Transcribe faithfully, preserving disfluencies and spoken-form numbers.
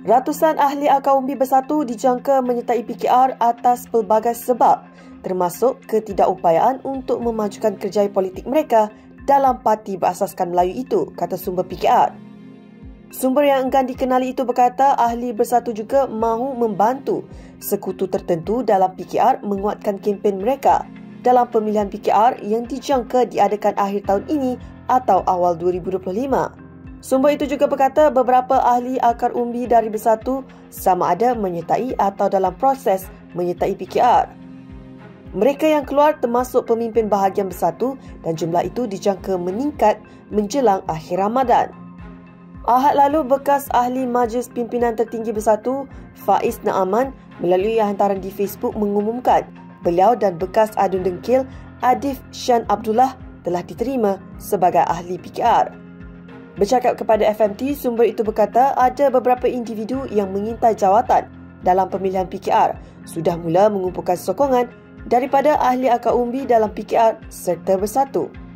Ratusan ahli akar umbi bersatu dijangka menyertai P K R atas pelbagai sebab, termasuk ketidakupayaan untuk memajukan kerjaya politik mereka dalam parti berasaskan Melayu itu, kata sumber P K R. Sumber yang enggan dikenali itu berkata ahli bersatu juga mahu membantu sekutu tertentu dalam P K R menguatkan kempen mereka dalam pemilihan P K R yang dijangka diadakan akhir tahun ini atau awal dua ribu dua puluh lima. Sumber itu juga berkata beberapa ahli akar umbi dari bersatu sama ada menyertai atau dalam proses menyertai P K R. Mereka yang keluar termasuk pemimpin bahagian bersatu dan jumlah itu dijangka meningkat menjelang akhir Ramadan. Ahad lalu, bekas ahli Majlis Pimpinan Tertinggi Bersatu, Faiz Naaman, melalui hantaran di Facebook mengumumkan beliau dan bekas adun dengkil Adif Shan Abdullah telah diterima sebagai ahli P K R. Bercakap kepada F M T, sumber itu berkata ada beberapa individu yang mengintai jawatan dalam pemilihan P K R sudah mula mengumpulkan sokongan daripada ahli akar umbi dalam P K R serta bersatu.